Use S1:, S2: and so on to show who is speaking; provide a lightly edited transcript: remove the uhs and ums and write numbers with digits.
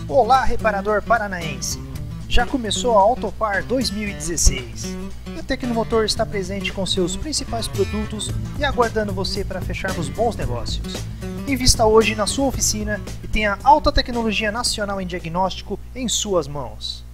S1: Olá, reparador paranaense! Já começou a Autopar 2016. E a Tecnomotor está presente com seus principais produtos e aguardando você para fecharmos bons negócios. Invista hoje na sua oficina e tenha alta tecnologia nacional em diagnóstico em suas mãos.